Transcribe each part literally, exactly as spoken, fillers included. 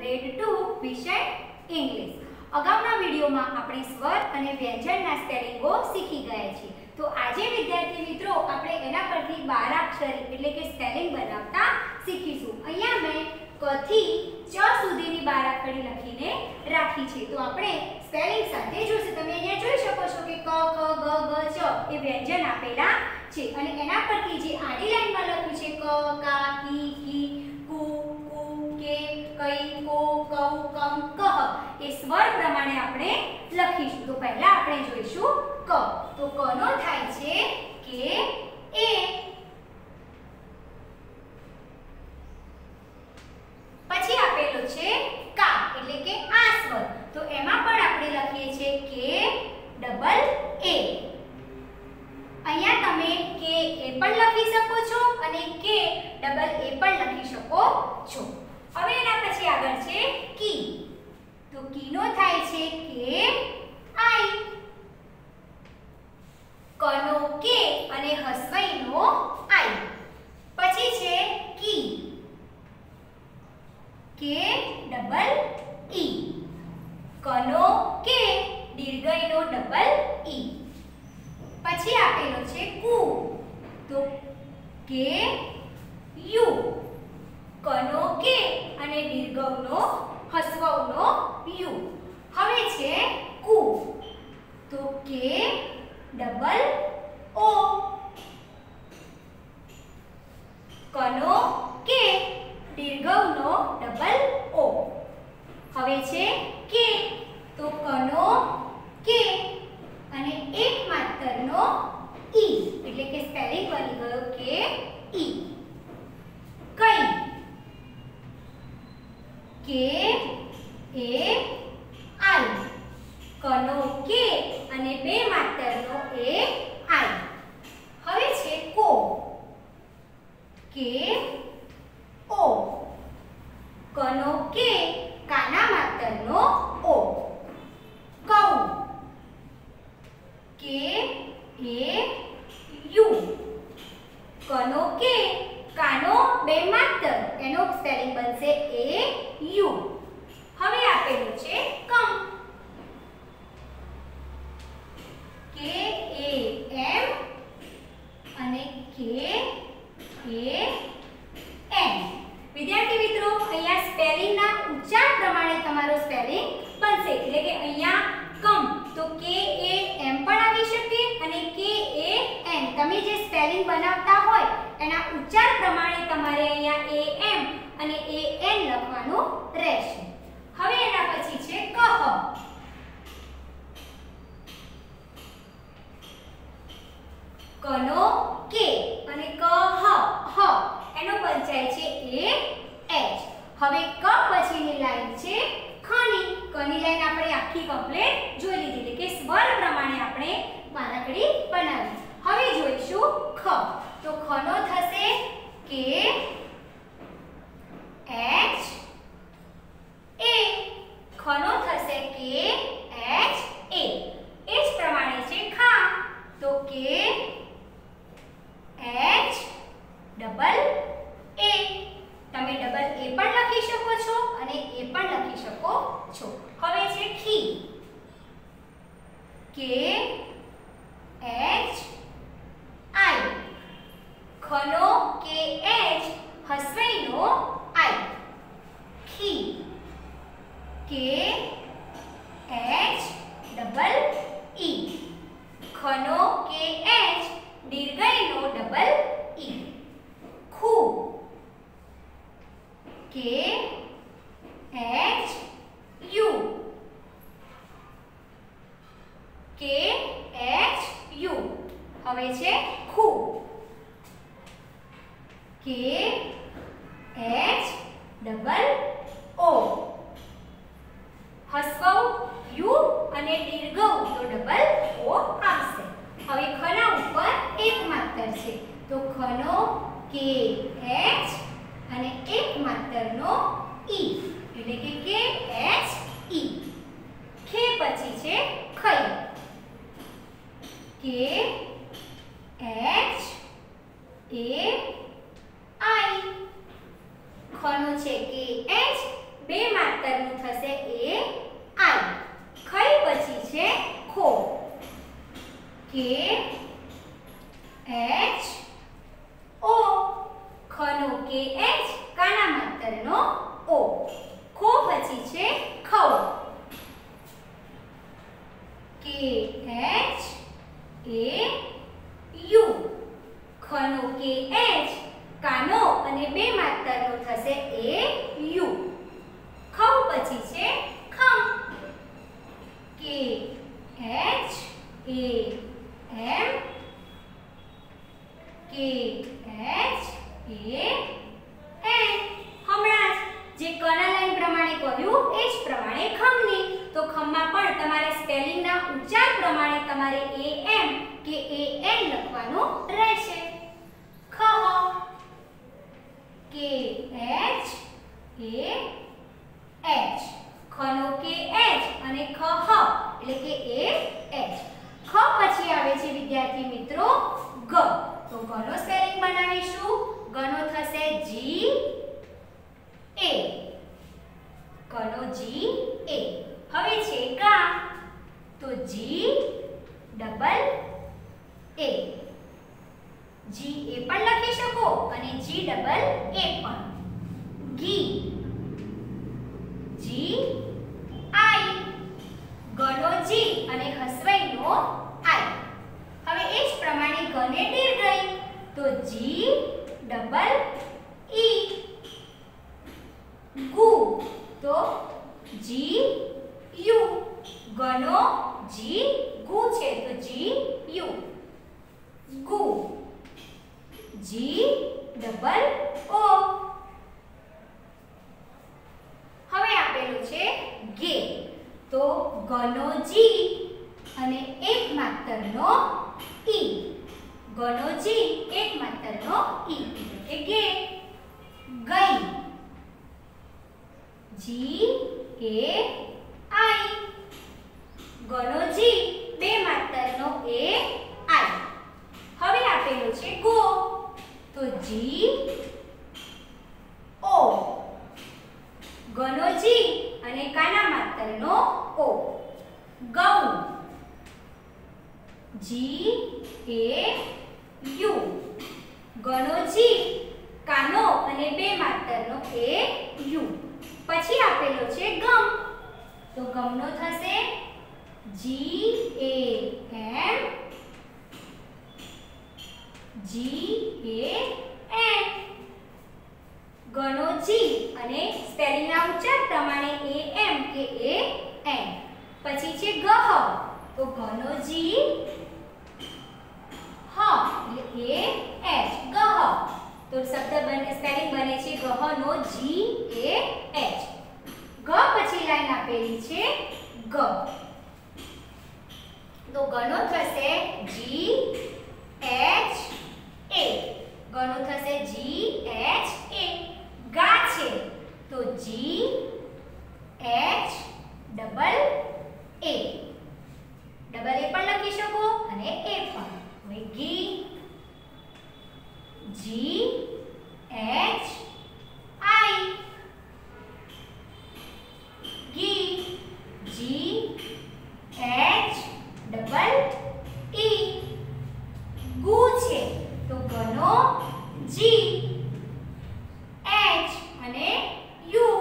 Grade two વિષય English. અગાઉના વિડીયોમાં આપણે સ્વર અને વ્યંજનના સ્પેલિંગો શીખી ગયા છીએ। તો આજે વિદ્યાર્થી મિત્રો આપણે એના પરથી બારાક્ષરી એટલે કે સ્પેલિંગ બનાવતા શીખીશું। અહીંયા મેં ક થી ચ સુધીની બારાક્ષરી લખીને રાખી છે। તો આપણે સ્પેલિંગ સાથે જોઈશું। તમે અહીંયા જોઈ શકો છો કે ક ખ ગ ગ ચ એ વ્યંજન આપેલા છે અને એના પરથી જે આડી લાઈનમાં લખ્યું છે ક કા કી કી કુ કુ કે કઈ કો કૌ કમ કહ એ સ્વર પ્રમાણે આપણે લખીશું। તો પહેલા આપણે જોઈશું ક। તો ક નો થાય છે કે એ, પછી આપેલો છે કા એટલે કે આ સ્વર। તો એમાં પણ આપણે લખીએ છીએ કે ડબલ એ। અહીંયા તમે કે એ પણ લખી શકો છો અને કે ડબલ એ પણ લખી શકો છો। હવે એના પછી આગળ છે કી। તો કી નો થાય છે કે આઈ। ક નો કે અને હસવઈ નો આઈ। પછી છે કી, કે ડબલ ઈ। ક નો કે દીર્ઘઈ નો ડબલ ઈ। પછી આપેલો છે કુ। તો કે યુ। ક નો કે અને દીર્ઘવ નો હસવવ નો યુ। હવે છે કુ। તો કે ડબલ ઓ। ક નો કે દીર્ઘવ નો ડબલ ઓ। હવે છે કે। તો ક નો કે અને એક માત્રનો ઈ એટલે કે સ્પેલિંગ બની ગયો કે ઈ। કઈ, કે એ આઈ। ક નો કે અને બે માત્રનો એ આઈ। હવે છે કો, કે ઓ। ક નો કે કાના માત્રનો ઓ। કૌ, કે એ યુ। ક નો કે કાનો બે માત્ર એનો સ્પેલિંગ બનશે એ યુ। હવે આપેલું છે કમ। કે એ એમ અને કે એ એમ। વિદ્યાર્થી મિત્રો અહીંયા સ્પેલિંગના ઉચ્ચાર પ્રમાણે તમારો સ્પેલિંગ બનશે। એટલે કે અહીંયા કમ તો કે એ એમ પણ આવી શકે અને કે એ એન। તમે જે સ્પેલિંગ બનાવતા હોય એના ઉચ્ચાર પ્રમાણે તમારે અહીંયા એ એમ અને એ એન લખવાનું રહેશે। હવે એના પછી છે કહ। ક નો કે અને ક હ હ એનો પંચાય છે એ એચ। હવે ક પછીની લાઈન છે ખ ની। ક ની લાઈન આપણે આખી કમ્પ્લીટ જોઈ લીધી એટલે કે સ્વર પ્રમાણે આપણે બારાકડી બનાવી। હવે જોઈશું ખ। તો ખ નો થશે કે એચ એ। ખ નો થશે કે એચ એ। એ જ પ્રમાણે છે ખા। તો કે એચ ડબલ એ। તમે ડબલ એ પણ લખી શકો છો અને એ પણ લખી શકો છો। હવે છે ખી। કે એચ આઈ। ખ નો કે એચ હસવઈ નો આઈ। ખી, કે એચ ડબલ ઈ। ખ નો કે એચ દીર્ઘઈ નો ડબલ ઈ। ખુ, K H U. K H U. હવે છે ખુ। K H double O. હસવઉ યુ અને દીર્ઘઉ તો ડબલ ઓ આવશે। હવે ખના ઉપર એક માત્ર છે। તો ખનો કે એચ અને એક માત્રનો ઈ એટલે કે કે એચ ઈ। ખે પછી છે ખઈ। કે એચ એ આઈ। ખનો છે કે એચ બે માત્ર માત્રનું થશે એ આઈ. ખઈ પછી છે ખો. કે એચ ઓ. ખનો કે એચ કાના માત્રનો ઓ. ખો પછી છે ખવ. કે એચ એ યુ. ખનો કે એચ કાનો અને બે માત્રનો થશે એ યુ. ખવ પછી છે ખમ. કે એચ એ એમ. કે એચ એ એન. હમણાં જે કના લાઈન પ્રમાણે કહ્યું એ જ પ્રમાણે ખમની. તો ખમમાં પણ તમારે સ્પેલિંગના ઉચ્ચાર પ્રમાણે તમારે એ એમ કે એ એન લખવાનું રહેશે. ખ. કે એચ એ એચ. ખનો કે એચ અને ખ હ એટલે કે એ એચ. ખ પછી આવે છે વિદ્યાર્થી મિત્રો ગ. તો ગનો સ્પેલિંગ બનાવીશું. ગનો થશે જી એ. ગનો જી એ. હવે છે ગા. તો જી ડબલ એ. જી એ પણ લખી શકો અને જી ડબલ એ પણ. ઘી. જી આઈ. ગનો જી અને હસવઈનો આઈ. હવે એ જ પ્રમાણે ગને દીર્ઘઈ. તો જી ડબલ ઈ. ગુ. તો જી યુ. ગનો જી ગુ છે તો જી યુ. ગુ. G double O. હવે આપેલું છે ગે. તો ગનો જી અને એક માત્રનો ઈ. ગનો જી એક માત્રનો ઈ એટલે ગે. ગઈ. જી એ આઈ. ગનો જી બે માત્રનો એ આઈ. હવે આપેલો છે ગો. તો જી ઓ. ગનો જી અને કાના માત્રનો ઓ. ગૌ. જી એ યુ. ગનો જી કાનો અને બે માત્રનો એ યુ. પછી આપેલો છે ગમ. તો ગમનો થશે જી એ એમ. જી એ એન. ગનો જી અને સ્પેલિંગના ઉચ્ચાર પ્રમાણે એ એમ કે એ એન. પછી છે ગહ. તો ગનો જી હ એટલે એ એચ. ગહ. તો શબ્દ બને સ્પેલિંગ બને છે ગહનો જી એ એચ. ગ પછી લાઈન આપેલી છે ગ. તો ગનો થશે જી એચ એ. ગનો થશે જી એચ એ. ગા છે તો G H double A. Double A પણ લખી શકો અને એ પણ. હવે ઘી. G H I. ઘી. G H double E. ગુ છે તો ગનો જી એચ અને યુ.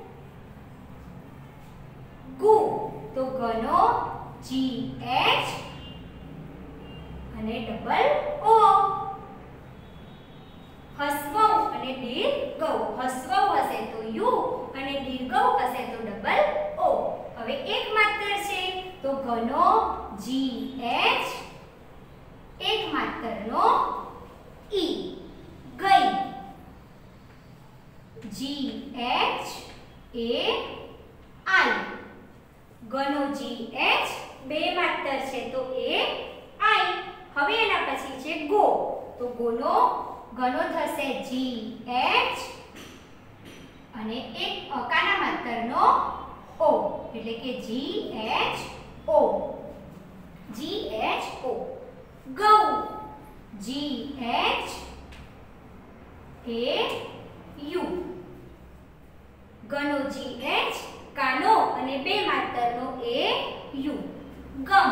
ગુ. તો ગનો જી એચ અને ડબલ ઓ. હસવઉ અને દીર્ઘઉ. હસવઉ હશે તો યુ અને દીર્ઘઉ હશે તો ડબલ ઓ. હવે એક માત્ર છે તો ગનો જી એચ એક માત્રનો ઈ. ગઈ. જી એચ એ આઈ. ગનો જી એચ બે માત્ર છે તો એ આઈ. હવે એના પછી છે ગો. તો ગોનો ગનો થશે જી એચ અને એક કાના માત્રનો ઓ એટલે કે જી એચ ઓ. જી એચ ઓ. ગૌ. G H A U. ગનો જી એચ અને બે માત્રનો એ યુ ગમ.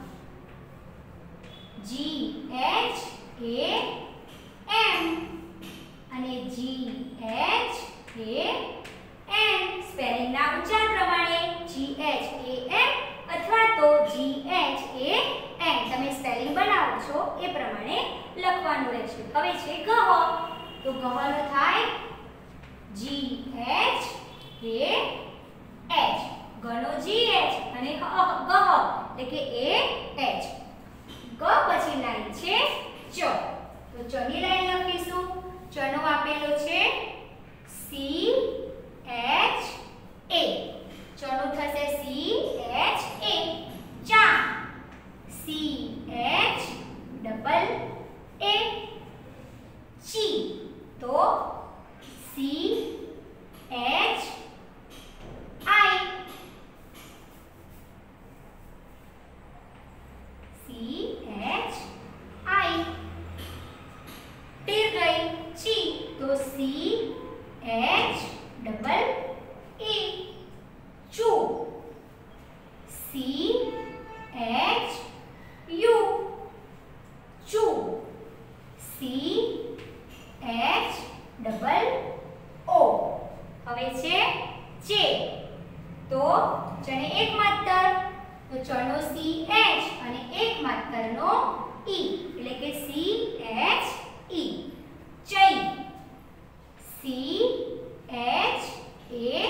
જી એચ એ એમ અને જી એચ એ એમ. સ્પેલિંગના ઉચ્ચાર પ્રમાણે જી એચ એ એમ અથવા તો જી એચ એ એમ તમે સ્પેલિંગ બનાવો છો એ પ્રમાણે લખવાનું રહેશે. હવે છે ગહ, તો ગહનો થાય જી એચ એ એચ. ગનો જી એચ અને ગહ એટલે કે એ એચ. ગ પછી લાઈન છે ચ, તો ચની લાઈન લખીશું. ચનો આપેલો છે સી એચ એ. ચનો થશે સી એચ એ ચા. સી એચ ડબલ એ ચી, તો C H I. C H I. ટીર ગઈ ચી, તો સી એચ ડબલ ઈ ચુ. સી એચ યુ ચુ. C H double O. હવે છે ચે, તો ચને એક માત્ર, તો ચનો સી એચ અને એક માત્રનો ઈ એટલે કે સી એચ ઈ. ચઈ. સી એચ એ